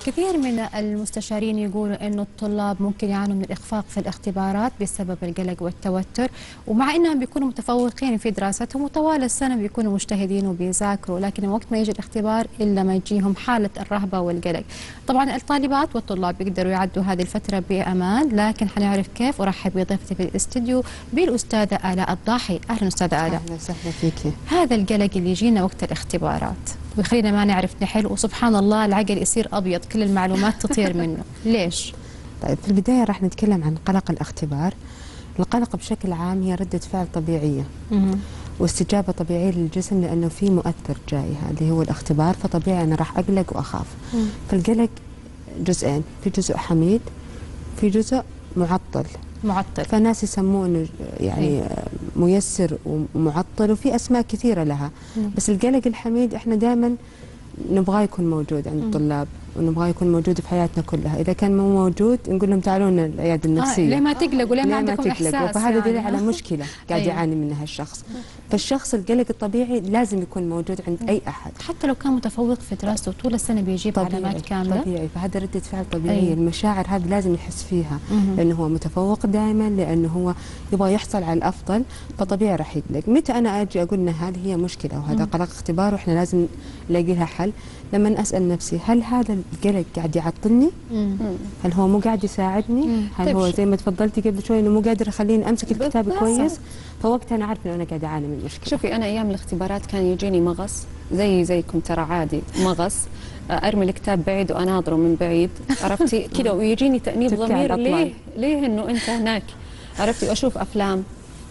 كثير من المستشارين يقولوا أنه الطلاب ممكن يعانوا من الإخفاق في الاختبارات بسبب القلق والتوتر، ومع أنهم بيكونوا متفوقين في دراستهم وطوال السنة بيكونوا مجتهدين وبيذاكروا، لكن وقت ما يجي الاختبار إلا ما يجيهم حالة الرهبة والقلق. طبعا الطالبات والطلاب بيقدروا يعدوا هذه الفترة بأمان، لكن حنعرف كيف. أرحب بضيفتي في الاستديو بالأستاذة آلاء الضاحي. أهلا أستاذة آلاء. أهلا وسهلا فيكي. هذا القلق اللي يجينا وقت الاختبارات ويخلينا ما نعرف نحل، وسبحان الله العقل يصير أبيض، كل المعلومات تطير منه، ليش؟ طيب في البداية راح نتكلم عن قلق الاختبار. القلق بشكل عام هي ردة فعل طبيعية واستجابة طبيعية للجسم، لأنه في مؤثر جاي اللي هو الاختبار، فطبيعي أنا راح أقلق وأخاف. فالقلق جزئين، في جزء حميد في جزء معطل. فالناس يسموه انه يعني ميسر ومعطل، وفي اسماء كثيره لها. بس القلق الحميد احنا دائما نبغاه يكون موجود عند الطلاب، ونبغاه يكون موجود في حياتنا كلها. اذا كان مو موجود نقول لهم تعالوا لنا العياده النفسيه. ليه ما تقلقوا؟ ليه ما عندكم احساس؟ فهذا دليل على مشكله قاعد يعاني منها الشخص. فالشخص القلق الطبيعي لازم يكون موجود عند اي احد، حتى لو كان متفوق في دراسته طول السنه بيجيب علامات كامله. طبيعي، فهذا رده فعل طبيعيه. المشاعر هذه لازم يحس فيها، لانه هو متفوق دائما، لانه هو يبغى يحصل على الافضل، فطبيعي راح يقلق. متى انا اجي اقول ان هذه هي مشكله وهذا قلق اختبار واحنا لازم نلاقي لها حل؟ لما اسال نفسي هل هذا القلق قاعد يعطلني؟ هل هو مو قاعد يساعدني؟ هل هو زي ما تفضلتي قبل شوي انه مو قادر يخليني امسك الكتاب كويس؟ فوقتها انا عارفه انه انا قاعده اعاني من مشكله. شوفي، انا ايام الاختبارات كان يجيني مغص زيكم ترى، عادي مغص، ارمي الكتاب بعيد واناظره من بعيد، عرفتي كذا، ويجيني تأنيب ضمير. ليه انه انت هناك، عرفتي، واشوف افلام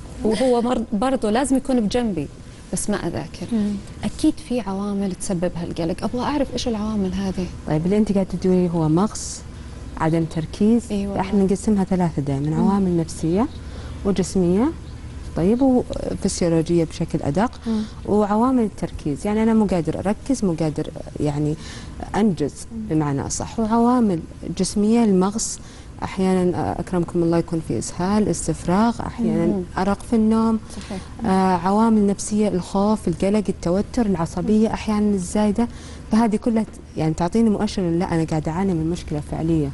وهو برضه لازم يكون بجنبي بس ما اذاكر. اكيد في عوامل تسبب هالقلق، ابغى اعرف ايش العوامل هذه. طيب اللي انت قاعده تقولي هو مغص، عدم تركيز. أيوة. احنا نقسمها ثلاثه دائما، عوامل نفسيه وجسميه، طيب، وفسيولوجيه بشكل ادق، وعوامل التركيز، يعني انا مو قادر اركز، مو قادر يعني انجز بمعنى اصح. وعوامل جسميه، المغص احيانا اكرمكم الله يكون في اسهال، استفراغ، احيانا ارق في النوم. صحيح. عوامل نفسيه، الخوف، القلق، التوتر، العصبيه احيانا الزايده. فهذه كلها يعني تعطيني مؤشر ان لا انا قاعده اعاني من مشكله فعليه.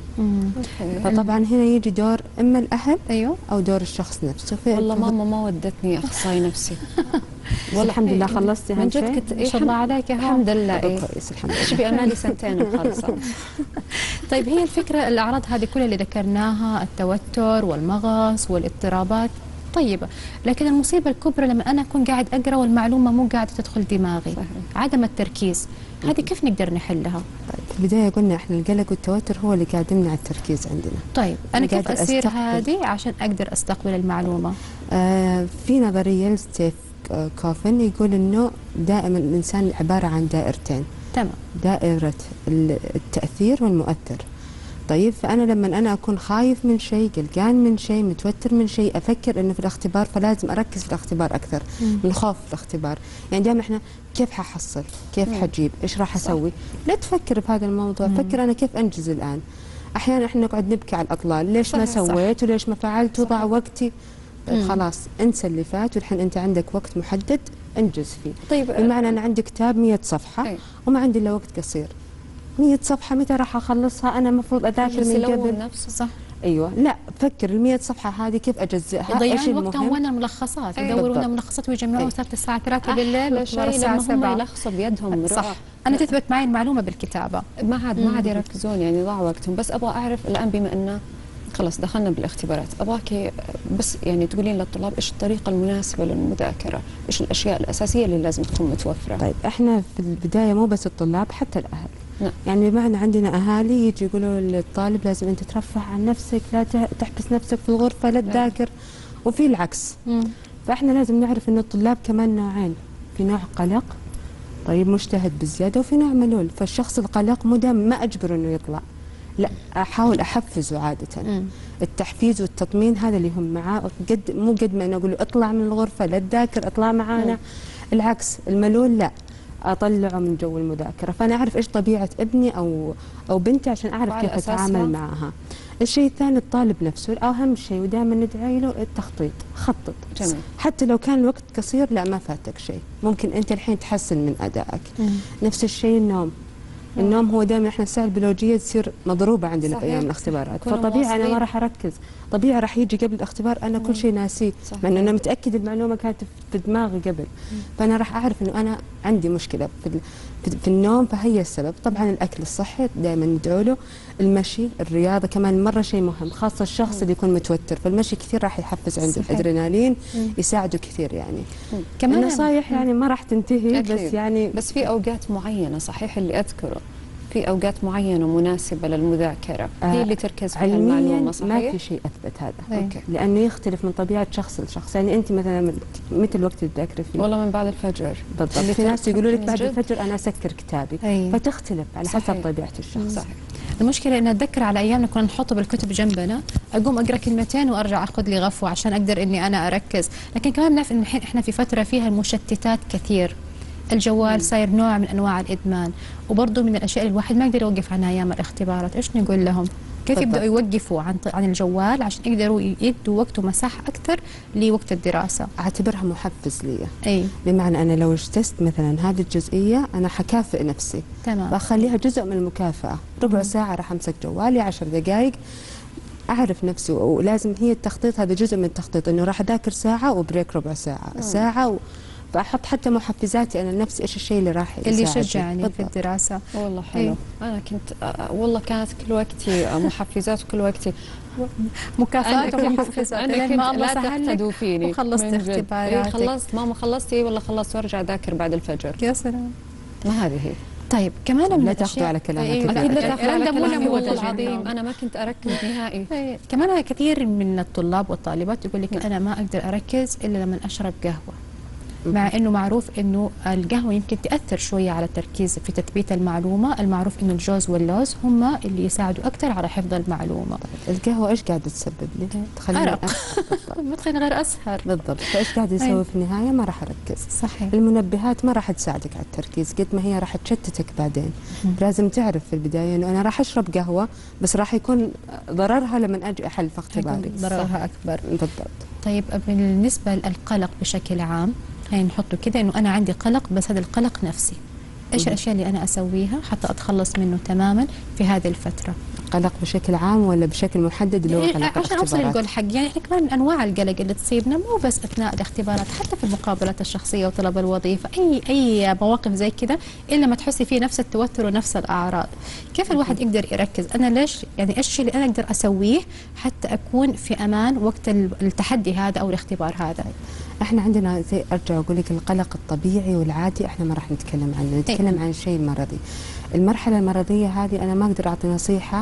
فطبعا هنا يجي دور اما الاهل او دور الشخص نفسه. والله ماما ما ودتني اخصائي نفسي. والله الحمد لله خلصتي من جد كنت ما شاء الله عليك. الحمد لله. كويس الحمد لله. شوفي امالي سنتين وخلصت. طيب هي الفكره، الاعراض هذه كلها اللي ذكرناها، التوتر والمغص والاضطرابات طيبه، لكن المصيبه الكبرى لما انا اكون قاعد اقرا والمعلومه مو قاعده تدخل دماغي. صحيح. عدم التركيز، هذه كيف نقدر نحلها؟ طيب في البدايه قلنا احنا القلق والتوتر هو اللي قاعد يمنع التركيز عندنا. طيب انا كيف اسير هذه عشان اقدر استقبل المعلومه؟ في نظريه لستيف كوفن يقول انه دائما الانسان عباره عن دائرتين. تمام. دائره التاثير والمؤثر. طيب فانا لما انا اكون خايف من شيء، قلقان من شيء، متوتر من شيء، افكر انه في الاختبار، فلازم اركز في الاختبار اكثر من الخوف في الاختبار. يعني دائما احنا كيف ححصل؟ كيف حجيب؟ ايش راح اسوي؟ لا تفكر بهذا الموضوع، فكر انا كيف انجز الان. احيانا احنا نقعد نبكي على الاطلال، ليش ما سويت وليش ما فعلت وضع وقتي. طيب خلاص انسى اللي فات، والحين انت عندك وقت محدد انجز فيه. طيب بمعنى انا عندي كتاب 100 صفحه وما عندي الا وقت قصير. 100 صفحة متى راح اخلصها؟ انا المفروض اذاكر من قبل نفسه. صح. ايوه، لا فكر ال 100 صفحة هذه كيف اجزئها؟ يضيعون وقتهم وين الملخصات، يدورون لنا ملخصات ويجمعون صارت الساعة 3 بالليل شيء لما هم يلخصوا بيدهم. صح. انا تثبت معي المعلومة بالكتابة، ما عاد يركزون، يعني ضاع وقتهم. بس ابغى اعرف الان بما انه خلاص دخلنا بالاختبارات، ابغاك بس يعني تقولين للطلاب ايش الطريقة المناسبة للمذاكرة، ايش الاشياء الاساسية اللي لازم تكون متوفرة. طيب احنا في البداية مو بس الطلاب، حتى الاهل. نعم. يعني بمعنى عندنا اهالي يجي يقولوا للطالب لازم انت ترفه عن نفسك، لا تحبس نفسك في الغرفه، لا تذاكر. وفي العكس. فاحنا لازم نعرف ان الطلاب كمان نوعين، في نوع قلق طيب مجتهد بزياده، وفي نوع ملول. فالشخص القلق مو دام ما اجبره انه يطلع، لا احاول احفزه. عاده التحفيز والتطمين هذا اللي هم معاه، مو قد ما انا اقول له اطلع من الغرفه لا تذاكر، اطلع معانا. العكس، الملول لا اطلعه من جو المذاكره. فانا اعرف ايش طبيعه ابني او بنتي عشان اعرف كيف اتعامل معها. الشيء الثاني الطالب نفسه، اهم شيء ودائما ندعي له التخطيط. خطط. جميل. حتى لو كان الوقت قصير، لا ما فاتك شيء، ممكن انت الحين تحسن من ادائك. نفس الشيء النوم. النوم هو دائما احنا الساعه البيولوجيه تصير مضروبه عندنا صحيح. في ايام الاختبارات، كنا فطبيعي انا مواصلين. ما راح اركز، طبيعي راح يجي قبل الاختبار انا كل شيء ناسيه، صحيح. مع انه انا متاكد المعلومه كانت في دماغي قبل، فانا راح اعرف انه انا عندي مشكله في النوم، فهي السبب. طبعا الاكل الصحي دائما ندعو له، المشي، الرياضه كمان مره شيء مهم، خاصه الشخص اللي يكون متوتر، فالمشي كثير راح يحفز عنده صحيح. الادرينالين، يساعده كثير يعني. كمان النصايح يعني ما راح تنتهي، أكيد. بس يعني بس في اوقات معينه صحيح اللي اذكره، في اوقات معينه مناسبه للمذاكره هي اللي تركز فيها علميا المعلومه صحيح. ما في شيء اثبت هذا، أي. اوكي. لانه يختلف من طبيعه شخص لشخص. يعني انت مثلا متى الوقت اللي تذاكري فيه؟ والله من بعد الفجر بالضبط، اللي في ناس يقولوا لك من بعد جد. الفجر انا اسكر كتابي، أي. فتختلف على حسب صحيح. طبيعه الشخص. صحيح. المشكله ان اتذكر على ايامنا كنا نحطه بالكتب جنبنا، اقوم اقرا كلمتين وارجع اخذ لي غفوه عشان اقدر اني انا اركز، لكن كمان بنعرف ان الحين احنا في فتره فيها المشتتات كثير، الجوال صاير نوع من انواع الادمان، وبرضه من الاشياء اللي الواحد ما يقدر يوقف عنها ايام الاختبارات. ايش نقول لهم؟ كيف بالضبط. يبداوا يوقفوا عن الجوال عشان يقدروا يدوا وقت ومساحه اكثر لوقت الدراسه؟ اعتبرها محفز لي، اي بمعنى انا لو اجتزت مثلا هذه الجزئيه انا حكافئ نفسي، تمام. بخليها جزء من المكافاه، ربع ساعه راح امسك جوالي، 10 دقائق، اعرف نفسي. ولازم هي التخطيط، هذا جزء من التخطيط، انه راح اذاكر ساعه وبريك ربع ساعه، ساعه فاحط حتى محفزاتي انا لنفسي، ايش الشيء اللي راح اللي يساعدني. يشجعني في بالضبط. الدراسه. والله حلو. إيه. انا كنت والله كانت كل وقتي محفزات وكل وقتي مكافآت أنا كنت- ومحفزات أنا لين كنت ما الله لا سهل تقتدوا لك فيني وخلصت من جد. إيه اختباراتك. خلصت ماما خلصتي والله خلصت وارجع اذاكر بعد الفجر. يا سلام. ما هذه هي. طيب كمان من لا الأشياء- تاخذوا على كلامك إيه، كثير. اكيد لا أكيد تاخذوا على كلامي كلامي والله والله العظيم انا ما كنت اركز نهائي. إيه، كمان كثير من الطلاب والطالبات يقول لك انا ما اقدر اركز الا لما اشرب قهوه، مع انه معروف انه القهوه يمكن تاثر شويه على التركيز في تثبيت المعلومه، المعروف انه الجوز واللوز هم اللي يساعدوا اكثر على حفظ المعلومه. القهوه ايش قاعده تسبب لي؟ تخليني أرق. بتخليني غير اسهر. بالضبط، فايش قاعد يسوي في النهايه؟ ما راح اركز. صحيح. المنبهات ما راح تساعدك على التركيز قد ما هي راح تشتتك بعدين. لازم تعرف في البدايه انه انا راح اشرب قهوه، بس راح يكون ضررها لما اجي احل في اختباري. ضررها اكبر. بالضبط. طيب بالنسبه للقلق بشكل عام، خلينا نحطه كده انه انا عندي قلق، بس هذا القلق نفسي. ايش الاشياء اللي انا اسويها حتى اتخلص منه تماما في هذه الفتره؟ قلق بشكل عام ولا بشكل محدد اللي هو قلق عشان اوصل الاختبارات؟ الجول حق، يعني احنا كمان من انواع القلق اللي تصيبنا مو بس اثناء الاختبارات، حتى في المقابلات الشخصيه وطلب الوظيفه، اي مواقف زي كذا، الا ما تحسي فيه نفس التوتر ونفس الاعراض. كيف الواحد يقدر يركز؟ انا ليش يعني ايش الشيء اللي انا اقدر اسويه حتى اكون في امان وقت التحدي هذا او الاختبار هذا؟ احنا عندنا زي ارجع اقول لك القلق الطبيعي والعادي احنا ما راح نتكلم عنه، نتكلم عن الشيء المرضي. المرحله المرضيه هذه انا ما اقدر اعطي نصيحه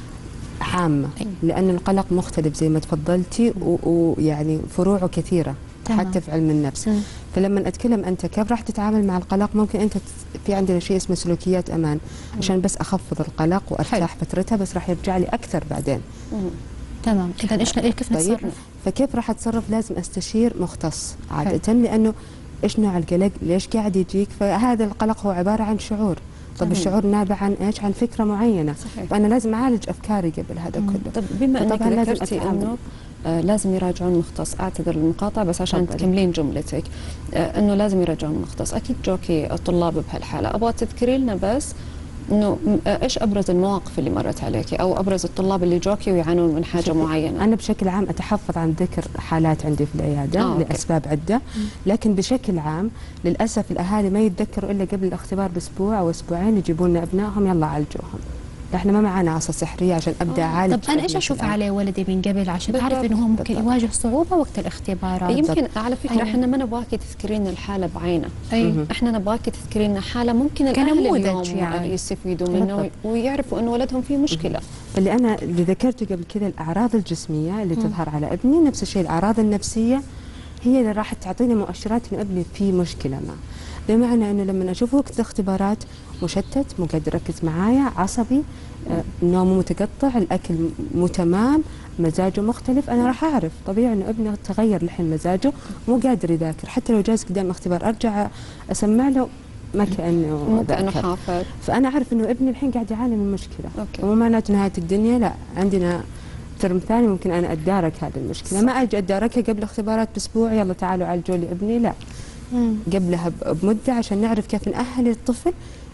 عامه، لان القلق مختلف زي ما تفضلتي، ويعني فروعه كثيره تمام. حتى في علم النفس. فلما اتكلم انت كيف راح تتعامل مع القلق، ممكن انت في عندنا شيء اسمه سلوكيات امان، عشان بس اخفض القلق وارتاح فترتها، بس راح يرجع لي اكثر بعدين. تمام. اذا ايش كيف طيب نتصرف؟ فكيف راح اتصرف؟ لازم استشير مختص عاده، لانه ايش نوع القلق؟ ليش قاعد يجيك؟ فهذا القلق هو عباره عن شعور. طب الشعور نابع عن ايش؟ عن فكره معينه. صحيح. فانا لازم اعالج افكاري قبل هذا كله. طب بما انك فطبعاً لازم ذكرتي أتعامل. انه لازم يراجعون مختص، اعتذر المقاطعه بس عشان تفضلي. تكملين جملتك، انه لازم يراجعون مختص، اكيد جوكي الطلاب بهالحاله، ابغى تذكري لنا بس انه ايش ابرز المواقف اللي مرت عليكي او ابرز الطلاب اللي جوكي ويعانون من حاجه معينه؟ انا بشكل عام اتحفظ عن ذكر حالات عندي في العياده أوكي. لاسباب عده، لكن بشكل عام للاسف الاهالي ما يتذكروا الا قبل الاختبار باسبوع او اسبوعين، يجيبون لنا ابنائهم يلا عالجوهم. احنا ما معانا عصا سحريه عشان ابدا اعالج. طب انا ايش ابني اشوف الآن. عليه ولدي من قبل عشان بالضبط. اعرف انه هو ممكن بالضبط. يواجه صعوبه وقت الاختبارات؟ يمكن على فكره أيوة. احنا ما نبغاكي تذكرين الحاله بعينه، اي احنا نبغاكي تذكرين حاله ممكن الاهل كنموذج اليوم يعني. يستفيدوا منه بالضبط. ويعرفوا انه ولدهم فيه مشكله. اللي انا اللي ذكرته قبل كذا الاعراض الجسميه اللي تظهر على ابني، نفس الشيء الاعراض النفسيه هي اللي راح تعطيني مؤشرات انه ابني فيه مشكله ما. بمعنى انه لما اشوفه وقت الاختبارات مشتت، مو قادر يركز معايا، عصبي، نومه متقطع، الاكل مو تمام، مزاجه مختلف، انا راح اعرف طبيعي انه ابني تغير الحين مزاجه، مو قادر يذاكر. حتى لو جالس قدام اختبار ارجع اسمع له ما كانه مو كانه ذاكر. حافظ. فانا اعرف انه ابني الحين قاعد يعاني من مشكله، أوكي. ومو معناته نهايه الدنيا، لا، عندنا ترم ثاني ممكن انا اتدارك هذه المشكله. ما اجي اتداركها قبل اختبارات باسبوع يلا تعالوا عالجوا لي ابني، لا، قبلها بمده عشان نعرف كيف نأهل الطفل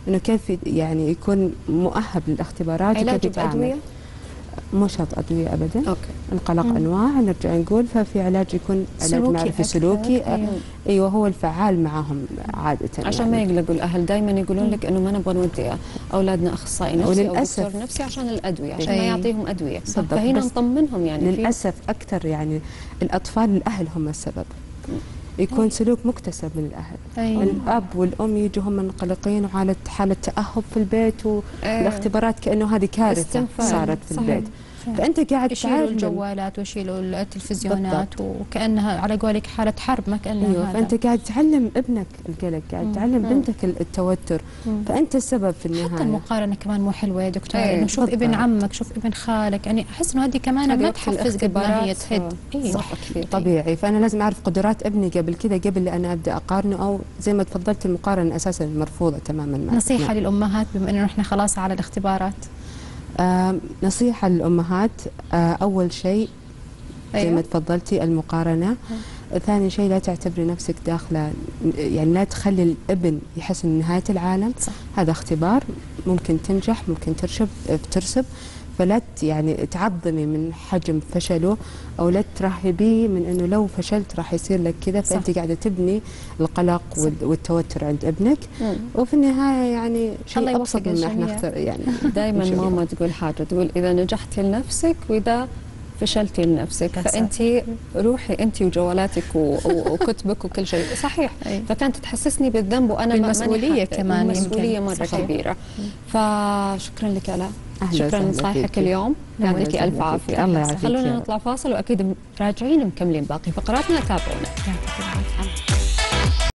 انه كيف يعني يكون مؤهل للاختبارات علاج وكيف يتعامل. بأدوية؟ مو شرط ادويه ابدا. اوكي. القلق انواع نرجع نقول، ففي علاج يكون علاج سلوكي معرفي أكثر. سلوكي. ايوه هو الفعال معهم عاده عشان ما يقلقوا الاهل، دائما يقولون لك انه ما نبغى نودي اولادنا اخصائي نفسي او وللأسف. دكتور نفسي عشان الادويه، عشان ما أي. يعطيهم ادويه. بالضبط. فهنا بس نطمنهم يعني للاسف اكثر يعني الاطفال الاهل هم السبب. يكون سلوك مكتسب من الاهل. أي. الاب والام يجوا هم منقلقين وحاله تاهب في البيت، والاختبارات كانه هذه كارثه استنفار. صارت في صحيح. البيت. فانت قاعد يشيلوا تعلم. الجوالات ويشيلوا التلفزيونات وكأنها على قولك حالة حرب، ما كأنها ايوه، هذا. فانت قاعد تعلم ابنك القلق، قاعد تعلم بنتك التوتر، فانت السبب في حتى النهايه. المقارنة كمان مو حلوة يا دكتور، إيه، انه شوف بالضبط. ابن عمك، شوف ابن خالك، يعني احس انه هذه كمان هذه ما وقت تحفز قد ما هي الاختبارات، تهد. صح كثير. طبيعي، فانا لازم اعرف قدرات ابني قبل كذا، قبل لا انا ابدا اقارنه، او زي ما تفضلت المقارنه اساسا مرفوضه تماما. نصيحة للأمهات بما انه احنا خلاص على الاختبارات. نصيحه للامهات، اول شيء زي أيوة. ما تفضلتي المقارنه. ثاني شيء لا تعتبري نفسك داخله، يعني لا تخلي الابن يحس ان نهايه العالم. صح. هذا اختبار، ممكن تنجح ممكن ترسب، فلا يعني تعظمي من حجم فشله، او لا ترهبيه من انه لو فشلت راح يصير لك كذا. فانت قاعده تبني القلق والتوتر عند ابنك. وفي النهايه يعني الله شيء يوفق ابسط مما احنا الجميع. يعني دائما نشوف. ماما تقول حاجه، تقول اذا نجحتي لنفسك واذا فشلتي لنفسك، فانت روحي انت وجوالاتك وكتبك وكل شيء. صحيح. أي. فكانت تحسسني بالذنب وانا بالمسؤولية كمان المسؤوليه يمكن. مره صحيح. كبيره. فشكرا لك آلاء، أهلا شكرا وسهلا لنصايحك فيكي. اليوم، أهلا يعطيك وسهلا الف فيكي. عافيه. الله يعافيك خلونا يا رب. نطلع فاصل واكيد راجعين مكملين باقي فقراتنا، تابعونا. يعطيك العافية.